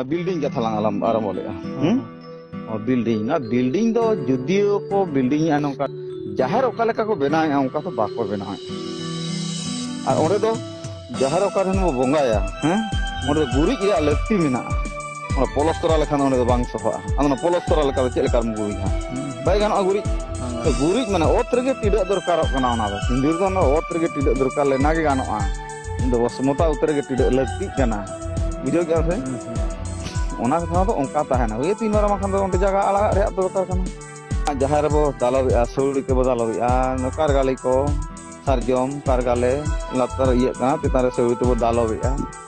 building कथा लांग आलम आरम्भ लेगा बिल्डिंग दो जुदियो को बिल्डिंग या नौका जाहर ओका लेका को बनाया उनका तो बाको बनाया और ओरे दो जाहर ओका रन वो बोंगाया हैं ओरे गुरी या लत्ती मिना और पोलस्टरा लेखा ओरे दो बांग सफा अन पोलस्टरा लेका चेल कर गुरी हां बाय गान गुरी गुरी माने ओत रेगे टिड दरकार कना ओना दो सिंदूर दो ओत रेगे टिड दरकार लेना के गानोआ इन दो समता उतर रेगे टिड लत्ती कना बुझो क्या से ओना कथा तो उनका ताहेना ये तीन बार माखन दो ओंटे जगह आला रे दरकार कना जहार बो दालबिया सौड़ी के बदालबिया कारगाली को सारजम कारगाले लातर ये कना तितारे सौड़ी तो दालबिया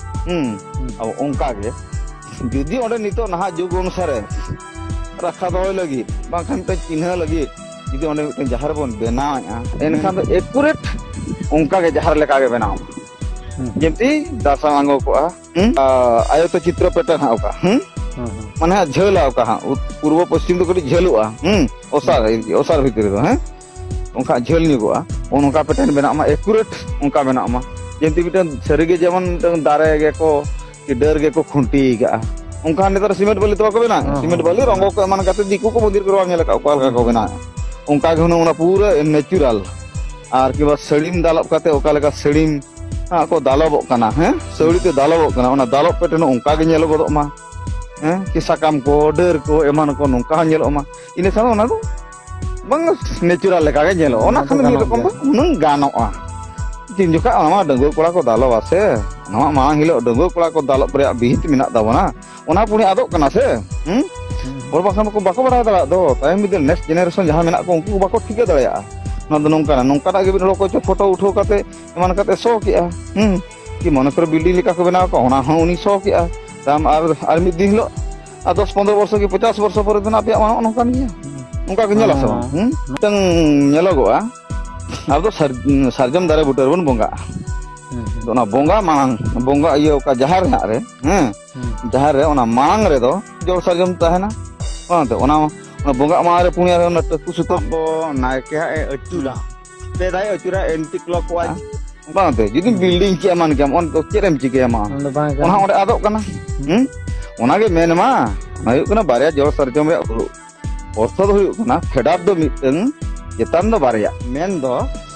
अब उनका के जुदी ओंडे नितो नहा जुग अनुसारे रखा दो लगी बांखान पे चिन्ह लगी जुदी ओंडे मिटन जहार बोन बनाया एनखान तो एक्यूरेट उनका के जहार लेका के बनाओ जेमती दासांगो को आयो तो चित्र पेटर्न हा ओका माने झेल आवका हा पूर्व पश्चिम तो कटी झेलुआ ओसार भीतर दो हैं उनका झेल निगोआ उनका पेटर्न बना मा एक्यूरेट उनका बना मा जेंति बिटन सरीगे जेमन दारे गे को कि डर गे को खुंटी गा उनका नेतर सीमेंट बाली तो को बना सीमेंट बाली रंगो को मान काते दिकु को मंदिर करवा नेला का को बना उनका के हुना पूरा नेचुरल आर कि बस सड़ीम दालब काते ओका लेका सड़ीम को दालबो कना हैं सौड़ी ते दालबो कना ओना दालब पेटर्न उनका गे नेलो गोदो मा कि साकाम को डर को एमान को नौका मा इन खान ओना दो बंग नेचुरल लेका के नेलो ओना खान नि रकम उनंग गानोआ जिन जोका आमा डंगो कोड़ा को दालो आसे नवा मा हिलो डंगो कोड़ा को दालो प्रे बिहित मिना दाबना ओना पुनी आदो कना से और बाखान को बाको बड़ा दला दो तायम मिदल नेक्स्ट जनरेशन जहां मेना को उनको बाको ठीक दड़या ना दो नौका नौका गे बिन को फोटो उठो काते एमान काते सो किया कि मन कर बिल्डिंग लेका को बना को ओना हो उनी सो किया दाम आर मिद दिन लो 10-15 वर्ष की 50 वर्ष पर दिन आप नौका नहीं उनका के से तंग नेलोगोआ अब तो सारजम दारे बुटर बन बोंगा ओना बोंगा मांग बोंगा इयो का जहार ना रे जहार रे ओना मांग रे दो जोर सारजम ताहेना तो ओना बोंगा मारे पुनिया रे ओना टकु सुतो बो नायके ए अचुरा ते दाय अचुरा एंटी क्लॉकवाइज बांते जदि बिल्डिंग के मान के ओन तो चेरम चिके मा ओना ओडे आदो कना ओना के मेन मा नायु कना बारिया जोर सारजम रे अर्थ दो हुयु कना फेडार दो मिटन जेतान दो बारिया मेन दो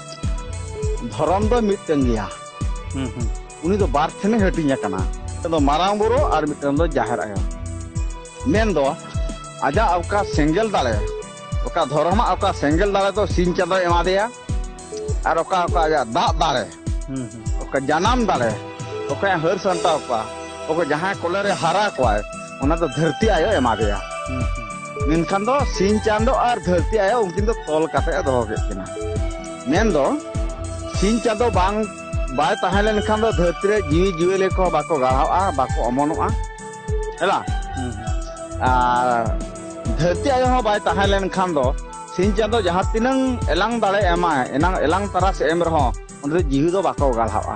धरम दो मिटन गया उनी दो बार थने हटिया कना तो मारांग बुरो आर मिटन दो जाहिर आयो मेन दो आजा अवका सेंगल दाले ओका धर्म अवका सेंगल दाले तो सिन चांदो एमा दिया और ओका ओका आजा दा दाले ओका जनाम दाले ओका हर संता ओका जहां कोले रे हारा कोय ओना तो धरती आयो एमा दिया मेनखान दो सिन चांदो और धरती आयो उनकिन दो तोल काते दो के किना मेन दो सिन चांदो बांग बाय ताहेलेन खान दो धरती रे जीवी जीवेले को बाको गाढ़ावा बाको अमनोआ हला धरती आयो हो बाय ताहेलेन खान दो सिन चांदो जहां तिनंग एलांग दाले एमा एलांग तारा से एम रहो उनरे जीवी दो बाको गाढ़ावा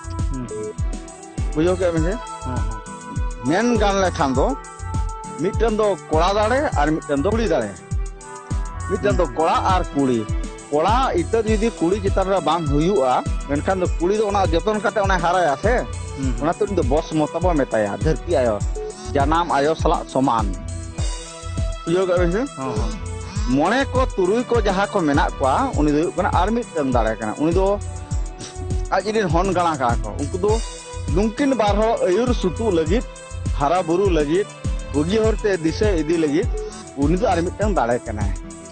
बुझो के मेन मेन गान ले खान दो मिटन दो कोड़ा दाड़े और मिटन दो कुड़ी दाड़े मिटन दो कोड़ा और कुड़ी कोड़ा इतर जुदी कुड़ी चितान रे बांग हुयुआ मेनखान दो कुड़ी दो ओना जतन काते ओना हाराया से ओना तो दो बॉस मतबो मेताया धरती आयो जनाम आयो सला समान बुझो गे से मोने को तुरुई को जहां को मेना कोआ उनी दो कना आर मिटन दाड़े कना उनी दो आजिन हन गाणा का को उनको दो दुंकिन बार हो अयुर सुतु लगित हारा बुरु लगित बुगी होरते दिशा इदी लगी उनी तो आर मिटन दाड़े कना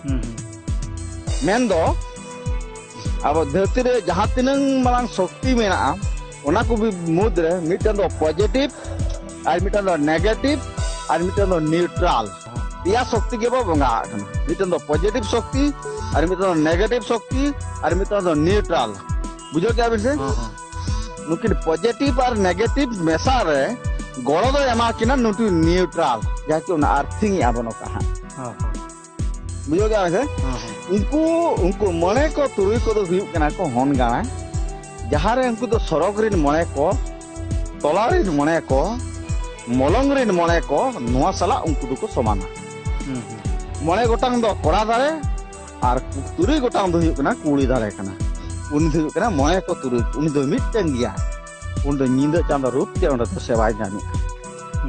मेन दो अब धरती रे जहां तिनंग मांग शक्ति मेना ओना को भी मुद रे मिटन दो पॉजिटिव आर मिटन दो नेगेटिव आर मिटन दो न्यूट्रल या शक्ति के बंगा मिटन दो पॉजिटिव शक्ति आर मिटन दो नेगेटिव शक्ति आर मिटन दो न्यूट्रल बुझो क्या बिसे नुकिन पॉजिटिव और नेगेटिव मेसा रे गोड़ो दो एमा किना नुटु न्यूट्रल जाके उन अर्थिंग आबनो कहा बुझो क्या वैसे उनको मने को तुरुई को दो हुयु कना को हन गाना जहां रे उनको दो सरग रिन मने को तोला रिन मने को मलंग रिन मने को नोआ सला उनको दो को समान मने गोटांग दो कोड़ा दारे और तुरुई गोटांग दो हुयु कना कुड़ी दारे कना उन दो कना मने को तुरुई उन दो मिटन गया उन दो नींद चांदा रूप ते उन दो सेवाय जानी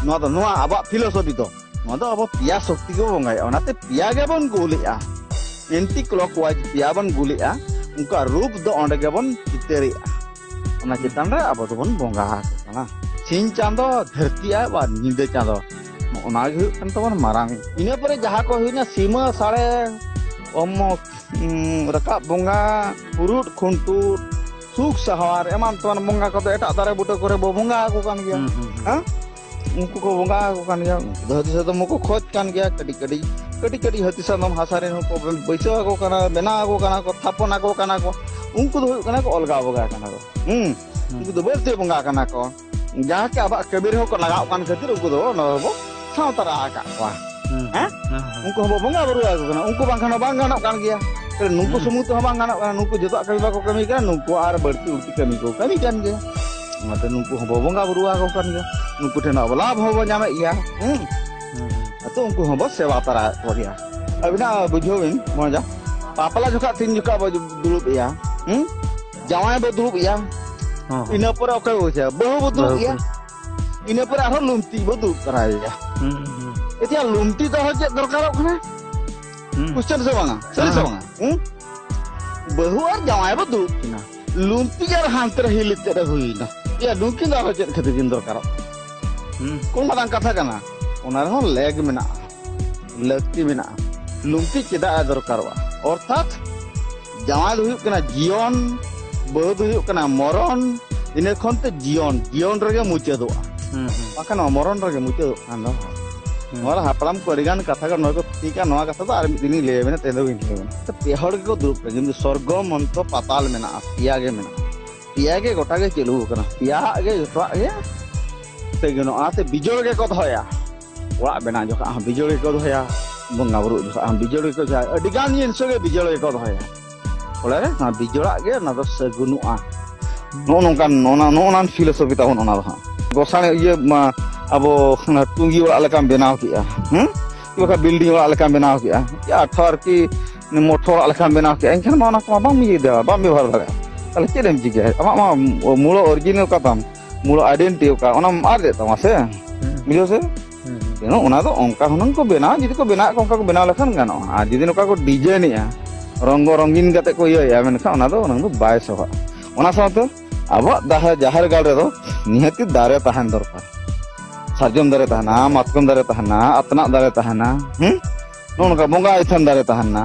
अब फिलोसफी तो अब पिया शक्ति को बंगाया पिया गेबन गुलेआ एंटी क्लॉकवाइज पिया बन गुलेआ उनका रूप दो अंडे गेबन चितरेआ चितान रे अब दोबन बंगा हाकना सिंह चांदो धरतिया बा नींदे चांदो तबन मारांग इना परे जहाँ को हुईना सीमा साड़े ओम रका बंगा पुरुट खुंटुट सुख सहार एमान तबन बंगा को एटा दारे बुटे करे बो बंगा को कान गया हां उनको को बंगा को कान गया धरती से तो मको खोज कान गया कटी हती सनम हासारे को बैसा को काना बेना को काना को थापना को काना को उनको दो काना को अलगा बगा काना को उनको दो बेरते बंगा काना को जहाँ के अब कबीर हो को लगाव कान खातिर उनको दो नबो सावतरा का वा हैं उनको हो बंगा बरुआ को काना उनको बांखाना बांग गाना कान गया तो नुको समूह तो बांग गाना काना नुको जतो कबीर को कमी का नुको आर बढ़ती उड़ती कमी को कमी कान गया मते नुको हो बंगा बरुआ को कान गया नुको ठेना लाभ हो जामे या तो उनको हो सेवा तरा हो गया अबिना बुझोबिन मजा पापला जोखा तीन जोखा दुरुब या जावाय बो दुरुब या इना पर ओके हो जा बहु बो दुरुब या इना पर आरो लुमती बो दुरुब कराया एतिया लुमती तो हो जे दरकार खना क्वेश्चन से बांगा सही से बांगा बहु और जावाय बो दुरुब किना लुमती यार हांतर हिलिते रे हुईना या दुकी दा हो जे खते दिन दरकार कोन मादां कथा कना लेग में लगती में लुमती चेदा दरकारवा अर्थात जमाय जीवन बहु मरण इन खनते जीवन रगे मुचादों मरण रगे मुचादों हापलाम को कथा को ठीक है कथा तो दिन लैबे तेज पेहड़ को दुरुब स्वर्ग मंत्र पाताल में पिया गे गोटा गे चलू पिया गे जो बिजोड़ के दया ओड़ा बना जोखा बिजोड़ी को दया बंगा बुरु जोखा बिजोड़ी को अडिगान जिनिस गे बिजोड़ी को दया ओला रे ना बिजोड़ा गे ना दो सगुनुआ नोनकान फिलोसफी ताबन ओना दो गोसाने ये अब टुंगी ओड़ा लेकाम बनाव किया बका बिल्डिंग ओड़ा लेकाम बनाव किया या ठर की मोटर ओड़ा लेकाम बनाव किया एनखान मा ओना को बांग मिये देवा बांग व्यवहार दाड़ा ताले चेदेम चिके आमा मूल ओरिजिनल का ताम मूल आइडेंटिटी का ओना आर दे तमा से मिलो से को बना जी को बना को बना लेखान गानो और जी नौका को डिजाइन रंग रंगीन कते को इया मेनखा बाय सहा अब जहार गाड़ रे निहती दारे तहन दरकार सारजम दारे तहना मातकम दारे तहना अतना दारे तहना नोनका बंगा इथन दारे तहना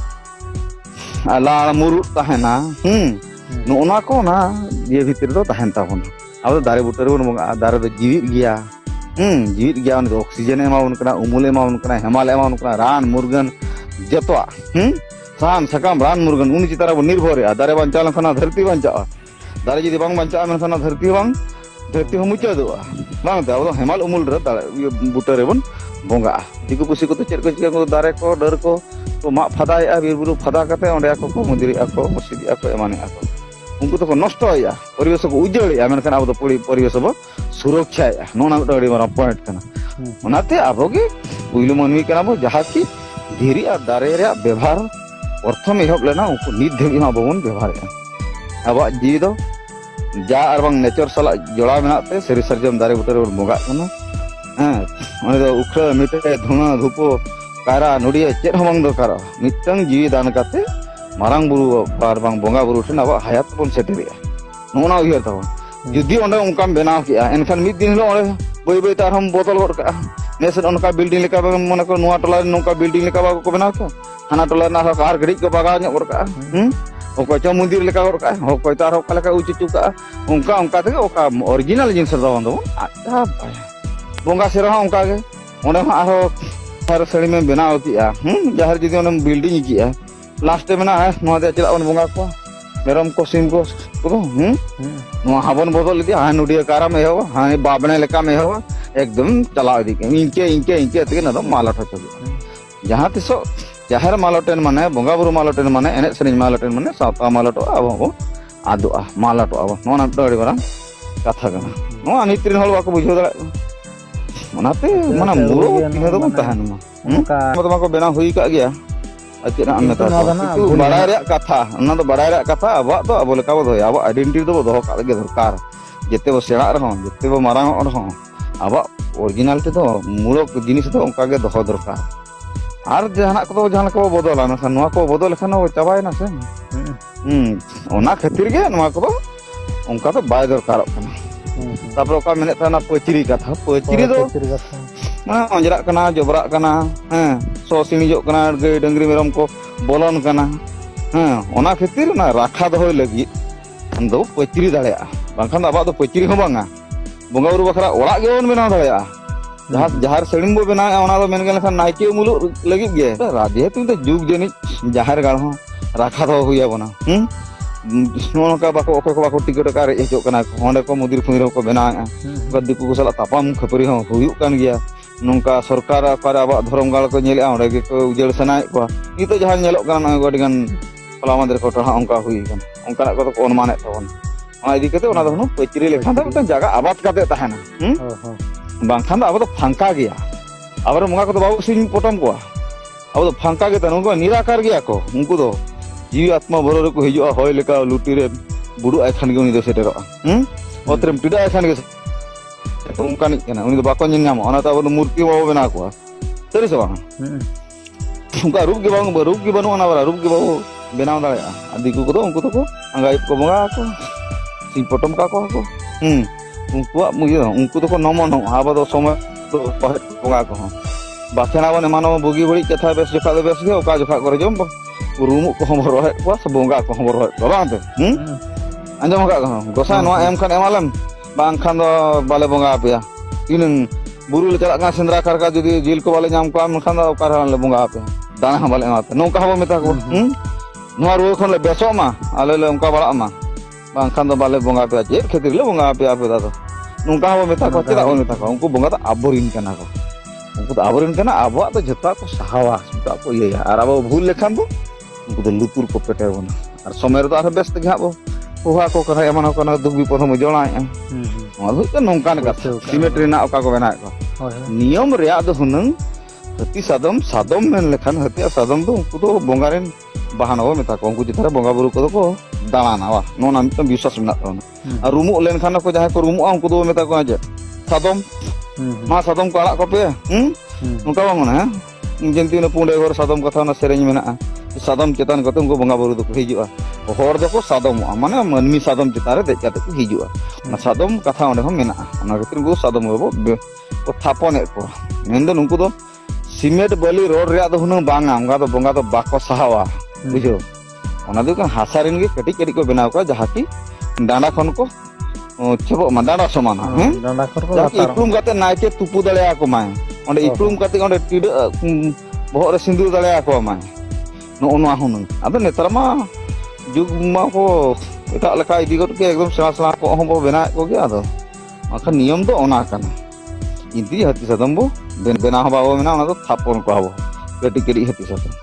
लाड़ मुरुट तहना नोना को ना ये भीतर दो तहन ताबन अब दारे बुटे रे बन बंगा दारे दो जीवित गया जीवित गया ऑक्सीजन उमुल हेमाल रान मुर्गन जतवा सान सकाम रान मुर्गन उन चितार बन निर्भर दारे बांचा धरती बांचा दारे जी बांग बांचा धरती मुचादोआ बांगते अब हेमाल उमुल बुटे बन बंगा दिकु पुसी को चेक को चिका दारे को डर को मा फदाया बीर बुरु फदा कते ओंडे को मंदिर को मस्जिद को एमाने को उनको तो नष्ट परिवेश को उजाड़ा मेनखान अब परिवेश सुरक्षा नोना मारा पॉइंट करना अब पुलू मानवी जहाँ की धीरे और दारे व्यवहार प्रथम एहब लेना उनको नित धाबी बन व्यवहार अब जीवी दो जा और नेचर साला जोड़ा मेनाते सारी सार्जम दारे बुटे बन बंगा हाँ उखड़ा मिटे धुआं धूपो कायरा नुड़िया चेद बांग दरकार मिटन जीवी दान करते मारांग बुरु और बंगा बुरु ठेन अब हयात बन सेटेरिया नोना उयर तब जुदी ओंडे उनकाम बनाव किया एनखान मिद दिन हिलो ओंडे बई बई तार हम बोतल गड का नेस ओनका बिल्डिंग लेका मने को नोआ टोला नोका बिल्डिंग लेका को बनाव का हाना टोला ना कार घड़ी को बागा ᱧᱚᱜ गड का ओको च मंदिर लेका गड का ओको तार ओका लेका उचुचु का उनका उनका ते ओका ओरिजिनल जिनिस दो बंदो आ बंगा सेरा उनका गे ओंडे आरो हर सड़ी में बनाव किया जहार जुदी ओने बिल्डिंग किया लास्ट में ना चला बंगा को मेरम को सिम को हाबन बदल दी हाँ नुडिया कारा में हो हाँ बाबने लेका में हो एकदम चला दी इंके इंके इंके ते ना मालट हो जहाँ तीस जहार मालटेन माने बंगा बुरु मालटेन माने एने सेरिंग मालटेन माने सावता मालटो अब आदोआ मालटो अब नोना अड़ी मारां कथा कना नोआ नित्रिन हल बाको बुझो दाड़ा ओनाते माने मुरो किने दो तहन मा को बेना हुई का गया बड़ा कथा बड़ा कथा अब अब लेका दो अब आइडेंटिटी दो दो दरकार जिते बो सेड़ा रहा जिते बो मारांग रहा अब ओरिजिनलिटी तो मूलक जिनिस तो उनका गे दोहो दरकार और जहां को जहां को बदला ना नवा को बदल लेखान चाबायना से ओना खातिर गे नवा को उनका तो बाय दरकार तापर ओका मेने ताना पचरी कथा पचरी दो अंजरा कना जबरा कना सो सिणिजो कना गाय डंगरी मेरम को बोलन कना ओना खातिर ना राखा दोहय लगी दो पचरी दाड़ेया बांखान आबा दो पचरी हो बांगा बोंगा बुरु बखरा ओड़ा गे बन बनाव दाड़ेया जहार सड़िम बो बनाया ओना दो मेन गेल खान नाइके मुलु लगी गे राजे तुम तो जुग जनी जहार गाड़ हो राखा दो हुया बना नोका बाको ओको को बाको टिकट का रे हेजो कना होंडे को मुदिर फुंदिर को बनाया दिकु को सला तापाम खपरी हो हुयु कान गया नोका सरकार अकारे आबा धरम गाड़ को नेले ओंडे गे को उजड़ सनाय को नी तो जहां नेलो कान गडिगान फला मंदिर को टहा ओंका हुई कान ओंका को तो अनुमाने तबन ओना इदी कते ओना दो पचरी लेखान दो तो जगह आबाद काते ताहेना बांखान अब तो फांका गया अब मंगा को बाबू सिंह पटम को अब तो फांका गे उनको निराकार गया को उनको तो जीवी आत्मा भरो को हिजुआ होय लेका लुटी रे बुडु आय खान गे उनी दो सेटेरो ओतरेम टिडा आय खान गे उनका नि केना उनी दो बाको ñen ñam ओना तो अब मूर्ति बाबू बना को सरी से बांग उनका रूप के बनु ओना बरा रूप के बाबू बनाव दाड़या दिकु को उनको तो को अंगाई को बंगा को सिंह पटम का को उनको मुझे उनको तो को नमन अब तो समय तो बंगा को बाखेना बन मानो बुगी बड़ी कथा बेस जोखा दो बेस गे ओका जोखा करे जम रूम को हम रहे को बंगा को हम रहे को बांते अंजम का गोसा नवा एम खान एमालम बांग खान दो बाले बंगा आपया इन बुरु ले चला सेंद्रा करका जदी जिल को बाले नाम को आम खान दो ओका ले बंगा आपया दाना हम बाले एमाते नोका हबो मेता को नवा रुए खन ले बेसो मा आले ले उनका बड़ा मा बांग खान दो बाले बंगा आपया जे खेतिर ले बंगा आपया आपे दा नोका हबो मेता को चला मेता को उनको बंगा तो आबोरिन कना को उनको तो आबोरिन कना आबो तो जता को सहावा सुता को ये और अब भूल लेखान दो उनको तो लुतुर को पेटे बना और समय रे तो आर बेस्ट गे हाबो पोहा को कथा एमन को दुख विपद हम जणाया तो नोंकान कथा सिमेंट रेना ओका को बनाए को नियम रे दो हुनंग हती सादम मेन लेखान हती सादम दो उनको तो बंगा रेन बहाना हो मेता को उनको जितारे बंगा बुरु को दाड़ाना वा नोना मित विश्वास मेना तोना और रूमु लेन खान को जहां को रूमु उनको दो मेता को जे सादम मा सादम को आड़ा को पे उनका बांगना जेंती न पुंडे घर सादम कथा ना सेरेंज मेना सादम चेतन कते उनको बंगा बुरु को हिजुआ हर दो को सादम माने मनमी सादम चितारे दे जाते को हिजुआ ना सादम कथा ओने हम मेना ओना खातिर को सादम को थापने को मेन दो उनको दो सीमेंट बाली रोड रे दो हुन बांगा उनका तो बंगा तो बाको सहावा बुझो ओना दो kan हासारिन गे कटी कटी को बनाव का जहा की डांडा खन को छबो डांडा समान डांडा खर को इप्रुम काते नाइके तुपु दळेया को माय ओंडे इप्रुम काते ओंडे टिड बहर रे सिंदूर दळेया को माय नो नो हुन अब नेतर मा जुग मा को एटा लका इदी गट के एकदम सला को हम बो बना को गया तो आखा नियम तो ओना कना इंती हती सदम बो बेना बाबो मेना ओना तो थापन को आबो कटी कटी हती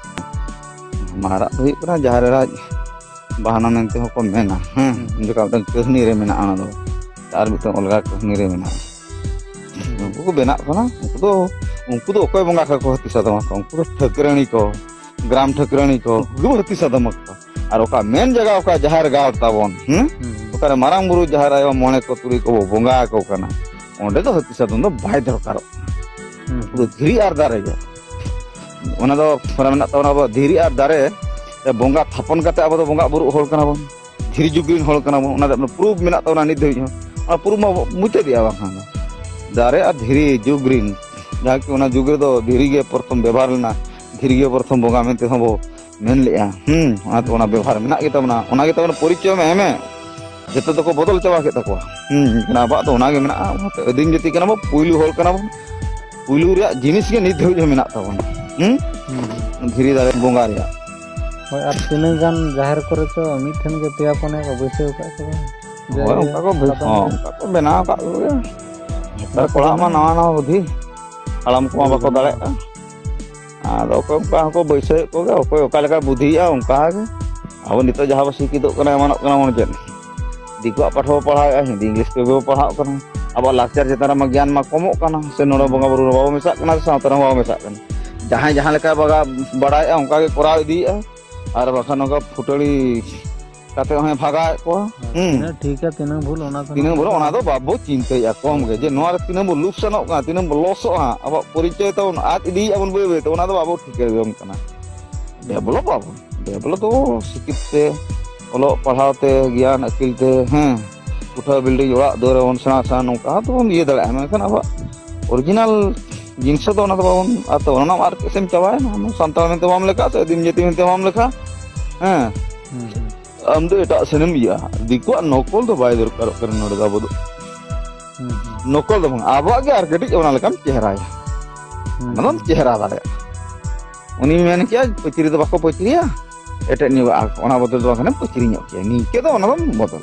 सदम मारा तो हुई जहार राज बहाना मेनते हो को मेना जो का कहनी रे मेना आना दो तार मित अलगा कहनी रे मेना उनको बेना कना उनको तो ओकय बंगा को हती सदम उनको तो ठकरानी को ग्राम ठकरानी को गु हती सदम को और ओका मेन जगह ओका जहार गाव ताबन ओका मारांग बुरु जहार आयो मने को तुरी को बंगा को कना ओंडे तो हती सदम दो बाय दरकार तो धीरी आर दारे गे ओना दो फरा मेना तोना बो धीरी आर दारे बंगा थापन काते अब तो बंगा बुरु होल कना बन धीरी जुगिन होल कना बन ओना दो प्रूफ मेना तोना नि धई और प्रूफ मा मुते दिया बाखान दारे आ धीरी जुग्रीन जहा कि ओना जुगरे दो धीरी गे प्रथम व्यवहार लेना धीरी गे प्रथम बंगा मेनते हम बो मेन लेया ओना तो ओना व्यवहार मेना गे तबना ओना गे तबना परिचय में एमे जते तो को बदल चाबा के तको ना बा तो ओना गे मेना अदिन जति कना बो पुइलु होल कना बो पुइलु रे जिनिस गे नि धई मेना तबना धीरी दारे बंगा रे होय आर तिने गान जाहिर करे तो मिठन के पेया पने को बैसे का तो उनका को बना का तर कोला मा नवा नवा बुद्धि हलाम को बाको दाले आदो को बैसे को गे ओको ओका लेका बुद्धिया उनका गे अब नितो जहां बसी दो कना मानो कना मन जे दिको पाठो पढ़ा हिंदी इंग्लिश के पढ़ा कना अब लाक्चर चेतारा मा ज्ञान मा कमो कना से नोडो बंगा बुरु बाबो मेसा कना सावतरा बाबो मेसा कना जहां लेका बगा बड़ाय उनका के कोरा इदी और बखान का फुटड़ी kate hoy bhaga ko Tinang ठीक है tinang भूल होना तो tinang bolo ona do babo cinte ya kom ge je noa tinang bo luksanok ka tinang bo loso ha aba porichoy taun at idi abon boy to ona do babo thik ge kana develop abon develop to sikit te olo padhaw te gyan akil te uठा building ओड़ा दौर बन सेना सेना नौका तो हम ये दड़ा मेखान अब ओरिजिनल जिनस तो ना बाबन आतो ना मार केसेम चाबाय ना हम संताल में तमाम लेखा से दिन जति में तमाम लेखा हम तो एटा सेनम या दिको नकल तो बाय दरकार करन नोड दा बदु नकल तो आबा के आर कटी ओना लेकान चेहरा या मतलब चेहरा दाड़े उनी मेन किया पचिरी तो बाको पचिरिया एटा नि ओना बदल दो खाने पचिरी ᱧᱚᱜ किया नी के तो ओना बदल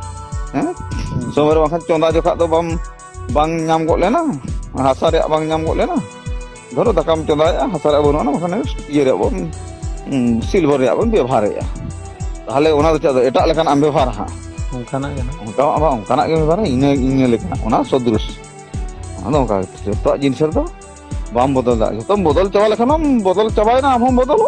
समय बाखान चंदा जोखा तो bang nyam gok lena hasa रे bang nyam gok lena धरो दाकाम चंदा हसा रे बनो ना बाखान ये रे बम सिल्वर रे बम व्यवहार रे ताहले ओना दो चado एटा लेखान आम व्यवहार हा उनकाना के ना उनका आबा उनकाना के व्यवहार इने इने लेखा ओना सदृश ओना उनका तो जिनिस रे तो बाम बदल दा तो बदल चाबा लेखान बदल चाबाय ना हम बदल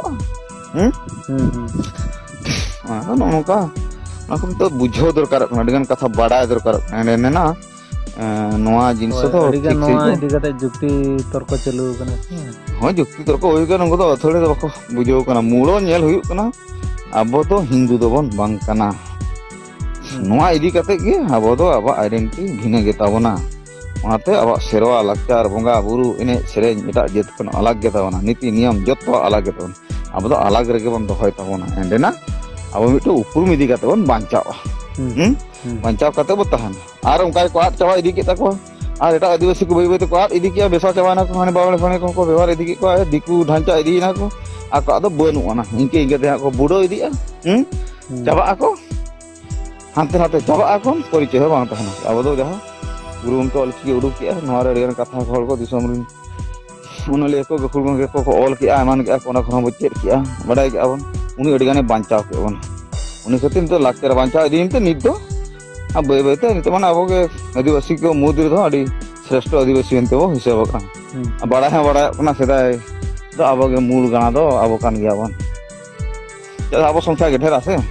नौका तो बुझो दरकार अडिगान कथा बाडाय दरकार ना नोआ जिनिस तो अडिगान नोआ इदि कते जुक्ति तर्क चालू कना हां जुक्ति तर्क होय गन उनको तो अथड़े तो बाको बुझो कना मूलो नेल हुयु कना अब तो हिंदू दो बन बांग कना नोआ इदि कते गे अब तो अब आइडेंटिटी भिने गे ताबना ओनाते अब सेरवा लक्चार बंगा बुरु इने सेरे एटा जेत कन अलग गे ताबना नीति नियम जतो अलग गे ताबना अब तो अलग रेगे बन दोहय ताबना एंडेना अब मिट्टू उपरुम इदी कते बन बांचावा बांचाव कते बो तहन आर उनका को आट चावा इदी केता को आर एटा आदिवासी को बई को आट इदी किया बेसा चावाना को माने बावले फने को व्यवहार इदी को दिकु ढांचा इदी ना को आको आदो बनु ना इनके इंगे दे को बुडो इदी चाबा आको हांते हाते चाबा आको परिचय बांग तहन अब दो जहा गुरु उनके अलची उडुक किया नोआ रे कथा हल को दिसम रिन उनले को गखुल को ऑल किया मान किया कोना खन बो चेत किया बडाय किया बन उनी अडिगाने बांचाव के बन उनी खतिन तो लाक्चर बांचाव इदी तो नित दो अब बे बेते नित माने अब के आदिवासी को मुद्र दो अडी श्रेष्ठ आदिवासी एनते बो हिसाब का बड़ा है बड़ा अपना सेदाय तो अब के मूल गाना दो अब कान गया बन चल अब संख्या के ढेर आसे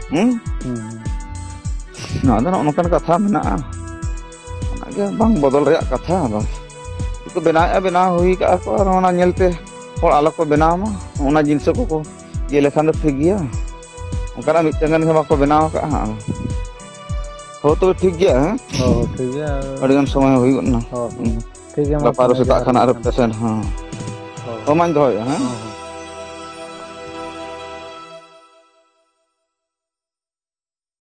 ना दो नोकन कथा मेना के बांग बदल रे कथा बा तो बेना हुई का को ओना नेलते और आलो को बनामा ओना जिनस को ये लेखान तो ठीक गया उनका मिटंगन के बाको बनाव का हो तो ठीक गया है हो ठीक है अडिगान समय हुई ना ठीक है पारो से खाना पेशेंट हां तो मान दो है